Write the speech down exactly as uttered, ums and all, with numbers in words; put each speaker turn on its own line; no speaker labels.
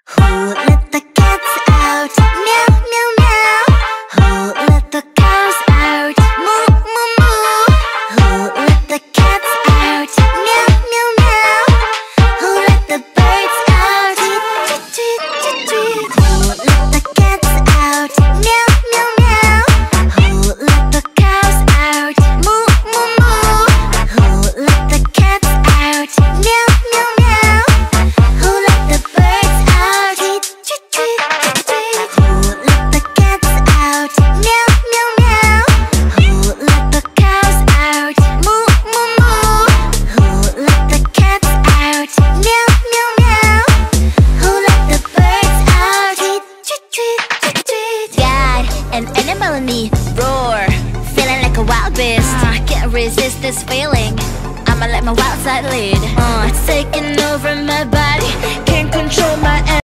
Who let the cats out? Meow, meow, meow. Who let the cows out? Moo, moo, moo. Who let the cats out? Meow, meow, meow. Who let the birds out? Tweet, tweet, tweet, tweet, tweet. Who let the cats out? Meow, meow, meow. Who let the cows out? Moo, moo, moo. Who let the cats out? Meow, meow, meow. Who let the birds out? Tweet, tweet, tweet, tweet, tweet. Who let the cats out? Meow, meow, meow. Who let the cows out? Moo, moo, moo. Who let the cats out? Meow, meow, meow. Who let the birds out? Tweet, tweet, tweet, tweet, tweet. Got an animal in me, roar, feeling like a wild beast. uh, Can't resist this feeling, I'ma let my wild side lead. uh, It's taking over my body, can't control my